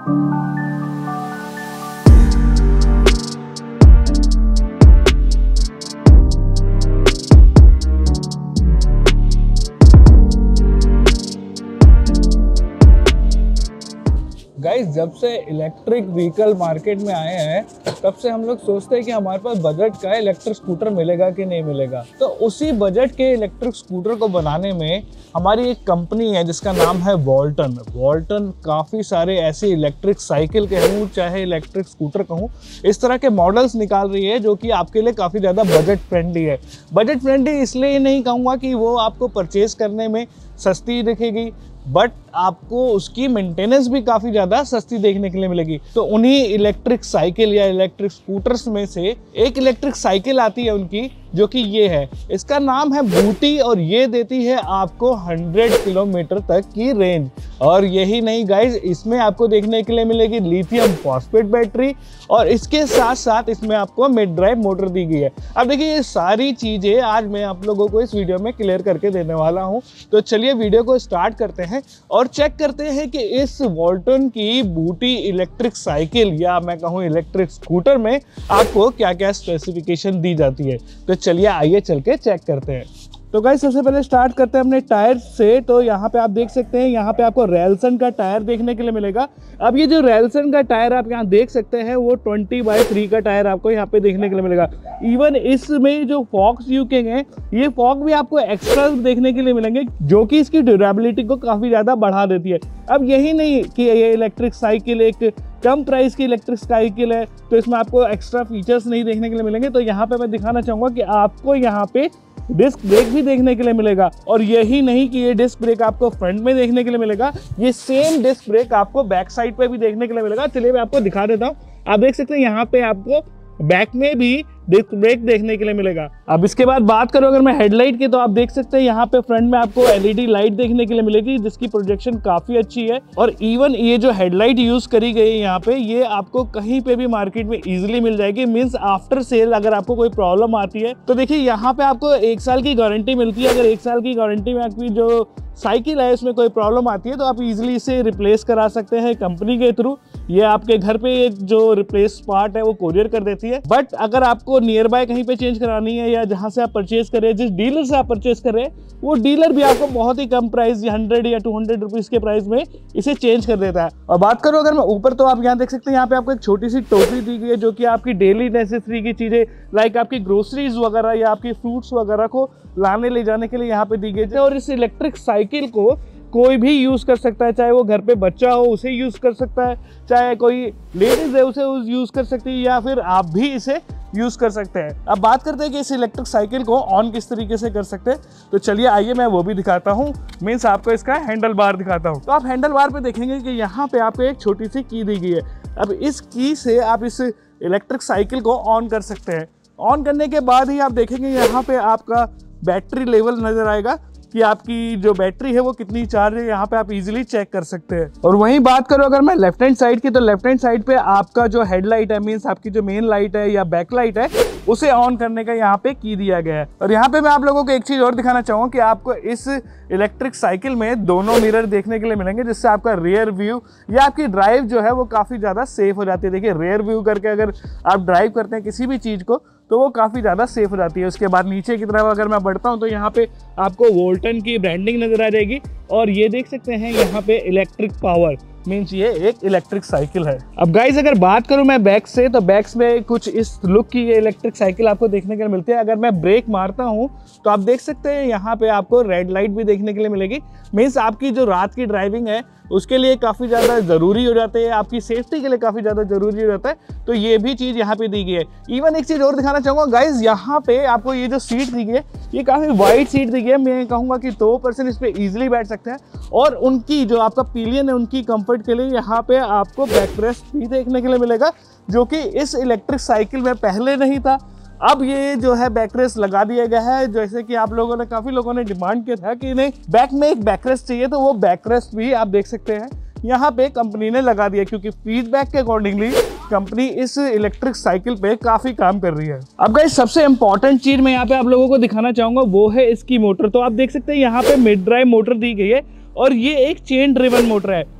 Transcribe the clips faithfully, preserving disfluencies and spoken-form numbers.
Guys, जब से electric vehicle market में आए हैं तब से हम लोग सोचते हैं कि हमारे पास बजट का इलेक्ट्रिक स्कूटर मिलेगा कि नहीं मिलेगा। तो उसी बजट के इलेक्ट्रिक स्कूटर को बनाने में हमारी एक कंपनी है जिसका नाम है वॉल्टन। वॉल्टन काफ़ी सारे ऐसे इलेक्ट्रिक साइकिल कहूँ चाहे इलेक्ट्रिक स्कूटर कहूँ, इस तरह के मॉडल्स निकाल रही है जो कि आपके लिए काफ़ी ज़्यादा बजट फ्रेंडली है। बजट फ्रेंडली इसलिए नहीं कहूँगा कि वो आपको परचेज करने में सस्ती दिखेगी, बट आपको उसकी मेंटेनेंस भी काफ़ी ज़्यादा सस्ती देखने के लिए मिलेगी। तो उन्हीं इलेक्ट्रिक साइकिल या इलेक्ट्रिक स्कूटर्स में से एक इलेक्ट्रिक साइकिल आती है उनकी, जो कि ये है। इसका नाम है बूटी और ये देती है आपको सौ किलोमीटर तक की रेंज। और यही नहीं गाइज, इसमें आपको देखने के लिए मिलेगी लिथियम फॉस्फेट बैटरी और इसके साथ साथ इसमें आपको मिड ड्राइव मोटर दी गई है। अब देखिए, ये सारी चीज़ें आज मैं आप लोगों को इस वीडियो में क्लियर करके देने वाला हूँ। तो चलिए वीडियो को स्टार्ट करते हैं और चेक करते हैं कि इस वॉल्टन की बूटी इलेक्ट्रिक साइकिल या मैं कहूँ इलेक्ट्रिक स्कूटर में आपको क्या क्या स्पेसिफिकेशन दी जाती है। तो चलिए आइए चल के चेक करते हैं। तो गाइस, सबसे पहले स्टार्ट करते हैं अपने टायर से। तो यहाँ पे आप देख सकते हैं, यहाँ पे आपको रेलसन का टायर देखने के लिए मिलेगा। अब ये जो रेलसन का टायर आप यहाँ देख सकते हैं वो ट्वेंटी बाई थ्री का टायर आपको यहाँ पे देखने के लिए मिलेगा। इवन इसमें जो फॉक्स यू किंग है, ये फॉक भी आपको एक्स्ट्रा देखने के लिए मिलेंगे जो कि इसकी ड्यूरेबिलिटी को काफ़ी ज़्यादा बढ़ा देती है। अब यही नहीं कि ये इलेक्ट्रिक साइकिल एक कम प्राइस की इलेक्ट्रिक साइकिल है तो इसमें आपको एक्स्ट्रा फीचर्स नहीं देखने के लिए मिलेंगे। तो यहाँ पे मैं दिखाना चाहूँगा कि आपको यहाँ पे डिस्क ब्रेक भी देखने के लिए मिलेगा। और यही नहीं कि ये डिस्क ब्रेक आपको फ्रंट में देखने के लिए मिलेगा, ये सेम डिस्क ब्रेक आपको बैक साइड पे भी देखने के लिए मिलेगा। चलिए मैं आपको दिखा देता हूँ। आप देख सकते हैं यहाँ पे आपको बैक में भी डिस्क ब्रेक देखने के लिए मिलेगा। अब इसके बाद बात करो अगर मैं हेडलाइट की, तो आप देख सकते हैं यहाँ पे फ्रंट में आपको एलईडी लाइट देखने के लिए मिलेगी जिसकी प्रोजेक्शन काफी अच्छी है। और इवन ये जो हेडलाइट यूज करी गई है यहाँ पे, ये आपको कहीं पे भी मार्केट में इजीली मिल जाएगी। मींस आफ्टर सेल अगर आपको कोई प्रॉब्लम आती है तो देखिए यहाँ पे आपको एक साल की गारंटी मिलती है। अगर एक साल की गारंटी में आपकी जो साइकिल है उसमें कोई प्रॉब्लम आती है तो आप इजीली इसे रिप्लेस करा सकते हैं कंपनी के थ्रू। ये आपके घर पे जो रिप्लेस पार्ट है वो कोरियर कर देती है। बट अगर आपको नियर बाय कहीं पे चेंज करानी है या जहां से आप परचेज करें, जिस डीलर से आप परचेज करें, वो डीलर भी आपको बहुत ही कम प्राइस हंड्रेड या टू हंड्रेड रुपीज के प्राइस में इसे चेंज कर देता है। और बात करो अगर मैं ऊपर, तो आप यहाँ देख सकते हैं यहाँ पे आपको एक छोटी सी टोकरी दी गई है जो कि आपकी डेली नेसेसरी की चीजें लाइक आपकी ग्रोसरीज वगैरह या आपकी फ्रूट्स वगैरह को लाने ले जाने के लिए यहाँ पे दी गई है। और इस इलेक्ट्रिक साइकिल को कोई भी यूज कर सकता है, चाहे वो घर पे बच्चा हो उसे यूज कर सकता है, चाहे कोई लेडीज है उसे यूज कर सकती है, या फिर आप भी इसे यूज कर सकते हैं। अब बात करते हैं कि इस इलेक्ट्रिक साइकिल को ऑन किस तरीके से कर सकते हैं। तो चलिए आइए मैं वो भी दिखाता हूँ। मीन्स आपको इसका हैंडल बार दिखाता हूँ। तो आप हैंडल बार पे देखेंगे कि यहाँ पे आपको एक छोटी सी की दी गई है। अब इस की से आप इस इलेक्ट्रिक साइकिल को ऑन कर सकते हैं। ऑन करने के बाद ही आप देखेंगे यहाँ पे आपका बैटरी लेवल नजर आएगा कि आपकी जो बैटरी है वो कितनी चार्ज है, यहाँ पे आप इजीली चेक कर सकते हैं। और वहीं बात करो अगर मैं लेफ्ट हैंड साइड की, तो लेफ्ट हैंड साइड पे आपका जो हेडलाइट है, मींस आपकी जो मेन लाइट है या बैक लाइट है, उसे ऑन करने का यहाँ पे की दिया गया है। और यहाँ पे मैं आप लोगों को एक चीज और दिखाना चाहूँगा कि आपको इस इलेक्ट्रिक साइकिल में दोनों मिरर देखने के लिए मिलेंगे, जिससे आपका रियर व्यू या आपकी ड्राइव जो है वो काफी ज्यादा सेफ हो जाती है। देखिए, रियर व्यू करके अगर आप ड्राइव करते हैं किसी भी चीज को तो वो काफ़ी ज़्यादा सेफ हो जाती है। उसके बाद नीचे की तरफ अगर मैं बढ़ता हूँ तो यहाँ पे आपको वोल्टन की ब्रांडिंग नजर आ जाएगी। और ये देख सकते हैं यहाँ पे इलेक्ट्रिक पावर, मीन्स ये एक इलेक्ट्रिक साइकिल है। अब गाइज अगर बात करूँ मैं बैक से, तो बैक्स में कुछ इस लुक की ये इलेक्ट्रिक साइकिल आपको देखने के लिए मिलती है। अगर मैं ब्रेक मारता हूँ तो आप देख सकते हैं यहाँ पे आपको रेड लाइट भी देखने के लिए मिलेगी। मीन्स आपकी जो रात की ड्राइविंग है उसके लिए काफ़ी ज़्यादा ज़रूरी हो जाते हैं, आपकी सेफ्टी के लिए काफ़ी ज़्यादा ज़रूरी हो जाता है। तो ये भी चीज़ यहाँ पे दी गई है। इवन एक चीज़ और दिखाना चाहूँगा गाइज, यहाँ पे आपको ये जो सीट दी गई है ये काफ़ी वाइड सीट दी गई है। मैं कहूँगा कि दो पर्सन इस पर ईजिली बैठ सकते हैं। और उनकी जो आपका पिलियन है उनकी कंफर्ट के लिए यहाँ पे आपको बैकरेस्ट भी देखने के लिए मिलेगा, जो कि इस इलेक्ट्रिक साइकिल में पहले नहीं था। अब ये जो है बैकरेस्ट लगा दिया गया है। जैसे कि आप लोगों ने काफ़ी लोगों ने डिमांड किया था कि नहीं बैक में एक बैकरेस्ट चाहिए, तो वो बैकरेस्ट भी आप देख सकते हैं यहाँ पे कंपनी ने लगा दिया, क्योंकि फीडबैक के अकॉर्डिंगली कंपनी इस इलेक्ट्रिक साइकिल पे काफी काम कर रही है। अब गाइस सबसे इंपॉर्टेंट चीज मैं यहाँ पे आप लोगों को दिखाना चाहूंगा वो है इसकी मोटर। तो आप देख सकते हैं यहाँ पे मिड ड्राइव मोटर दी गई है और ये एक चेन ड्रिवन मोटर है।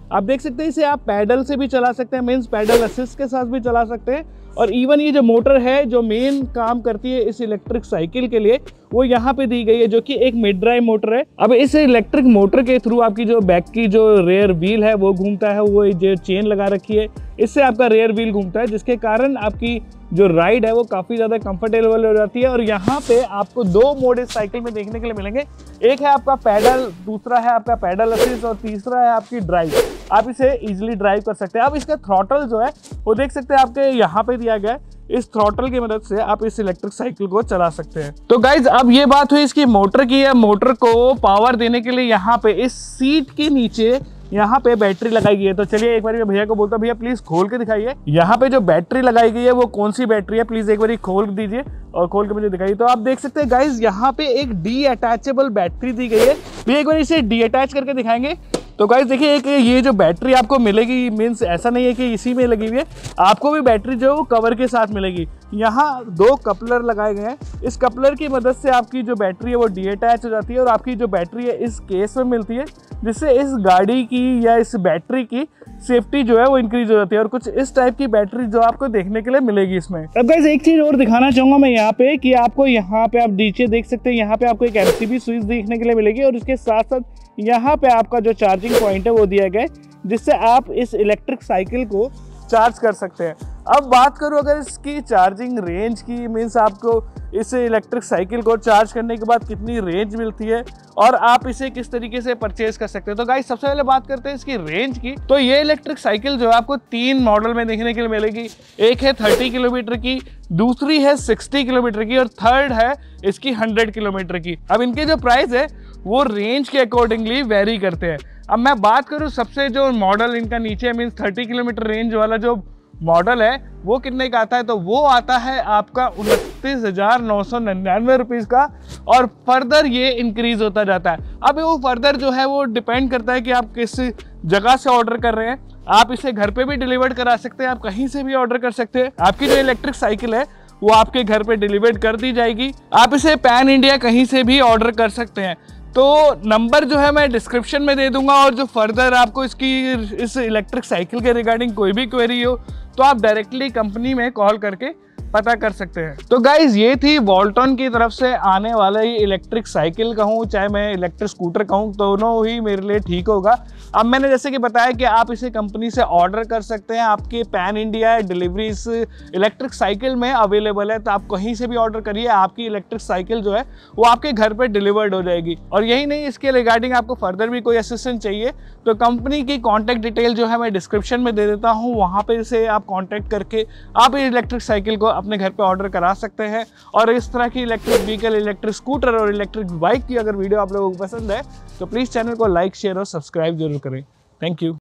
आप देख सकते हैं इसे आप पैडल से भी चला सकते हैं, मीन्स पैडल असिस्ट के साथ भी चला सकते हैं। और इवन ये जो मोटर है जो मेन काम करती है इस इलेक्ट्रिक साइकिल के लिए, वो यहाँ पे दी गई है, जो कि एक मिड ड्राइव मोटर है। अब इस इलेक्ट्रिक मोटर के थ्रू आपकी जो बैक की जो रेयर व्हील है वो घूमता है, वो जो चेन लगा रखी है इससे आपका रेयर व्हील घूमता है, जिसके कारण आपकी जो राइड है वो काफ़ी ज़्यादा कंफर्टेबल हो जाती है। और यहाँ पे आपको दो मोड इस साइकिल में देखने के लिए मिलेंगे, एक है आपका पैडल, दूसरा है आपका पैडल असिस्ट और तीसरा है आपकी ड्राइव। आप इसे इजीली ड्राइव कर सकते हैं। अब इसका थ्रॉटल जो है वो देख सकते हैं आपके यहाँ पे दिया गया है। इस थ्रॉटल की मदद से आप इस इलेक्ट्रिक साइकिल को चला सकते हैं। तो गाइज अब ये बात हुई इसकी मोटर की है। मोटर को पावर देने के लिए यहाँ पे इस सीट के नीचे यहाँ पे बैटरी लगाई गई है। तो चलिए एक बार मैं भैया को बोलता हूँ, भैया प्लीज खोल के दिखाइए यहाँ पे जो बैटरी लगाई गई है वो कौन सी बैटरी है, प्लीज एक बार खोल दीजिए और खोल के मुझे दिखाइए। तो आप देख सकते हैं गाइज यहाँ पे एक डी अटैचेबल बैटरी दी गई है। भैया एक बार इसे डी अटैच करके दिखाएंगे। तो गाइज देखिए एक ये जो बैटरी आपको मिलेगी, मीन्स ऐसा नहीं है कि इसी में लगी हुई है, आपको भी बैटरी जो है वो कवर के साथ मिलेगी। यहाँ दो कपलर लगाए गए हैं, इस कपलर की मदद से आपकी जो बैटरी है वो डी अटैच हो जाती है और आपकी जो बैटरी है इस केस में मिलती है, जिससे इस गाड़ी की या इस बैटरी की सेफ्टी जो है वो इंक्रीज हो जाती है। और कुछ इस टाइप की बैटरी जो आपको देखने के लिए मिलेगी इसमें। अब गाइस एक चीज और दिखाना चाहूंगा मैं यहाँ पे कि आपको यहाँ पे आप नीचे देख सकते हैं, यहाँ पे आपको एक एमसीबी स्विच देखने के लिए मिलेगी और इसके साथ साथ यहाँ पे आपका जो चार्जिंग पॉइंट है वो दिया गया है, जिससे आप इस इलेक्ट्रिक साइकिल को चार्ज कर सकते हैं। अब बात करूँ अगर इसकी चार्जिंग रेंज की, मीन्स आपको इस इलेक्ट्रिक साइकिल को चार्ज करने के बाद कितनी रेंज मिलती है और आप इसे किस तरीके से परचेज कर सकते हैं। तो गाइस सबसे पहले बात करते हैं इसकी रेंज की। तो ये इलेक्ट्रिक साइकिल जो है आपको तीन मॉडल में देखने के लिए मिलेगी। एक है तीस किलोमीटर की, दूसरी है साठ किलोमीटर की और थर्ड है इसकी सौ किलोमीटर की। अब इनके जो प्राइस है वो रेंज के अकॉर्डिंगली वेरी करते हैं। अब मैं बात करूं सबसे जो मॉडल इनका नीचे मीन्स तीस किलोमीटर रेंज वाला जो मॉडल है वो कितने का आता है, तो वो आता है आपका उनतीस हजार नौ सौ निन्यानवे रुपीज़ का और फर्दर ये इंक्रीज होता जाता है। अब वो फर्दर जो है वो डिपेंड करता है कि आप किस जगह से ऑर्डर कर रहे हैं। आप इसे घर पे भी डिलीवर करा सकते हैं, आप कहीं से भी ऑर्डर कर सकते हैं। आपकी जो इलेक्ट्रिक साइकिल है वो आपके घर पे डिलीवर कर दी जाएगी। आप इसे पैन इंडिया कहीं से भी ऑर्डर कर सकते हैं। तो नंबर जो है मैं डिस्क्रिप्शन में दे दूंगा और जो फर्दर आपको इसकी इस इलेक्ट्रिक साइकिल के रिगार्डिंग कोई भी क्वेरी हो तो आप डायरेक्टली कंपनी में कॉल करके पता कर सकते हैं। तो गाइज ये थी वोल्टॉन की तरफ से आने वाला ही इलेक्ट्रिक साइकिल कहूँ चाहे मैं इलेक्ट्रिक स्कूटर कहूँ, दोनों ही मेरे लिए ठीक होगा। अब मैंने जैसे कि बताया कि आप इसे कंपनी से ऑर्डर कर सकते हैं, आपके पैन इंडिया डिलीवरी इस इलेक्ट्रिक साइकिल में अवेलेबल है, तो आप कहीं से भी ऑर्डर करिए, आपकी इलेक्ट्रिक साइकिल जो है वो आपके घर पर डिलीवर्ड हो जाएगी। और यही नहीं, इसके रिगार्डिंग आपको फर्दर भी कोई असिस्टेंस चाहिए तो कंपनी की कॉन्टैक्ट डिटेल जो है मैं डिस्क्रिप्शन में दे देता हूँ, वहाँ पर से आप कॉन्टैक्ट करके आप इलेक्ट्रिक साइकिल को अपने घर पे ऑर्डर करा सकते हैं। और इस तरह की इलेक्ट्रिक व्हीकल, इलेक्ट्रिक स्कूटर और इलेक्ट्रिक बाइक की अगर वीडियो आप लोगों को पसंद है तो प्लीज़ चैनल को लाइक, शेयर और सब्सक्राइब जरूर करें। Thank you.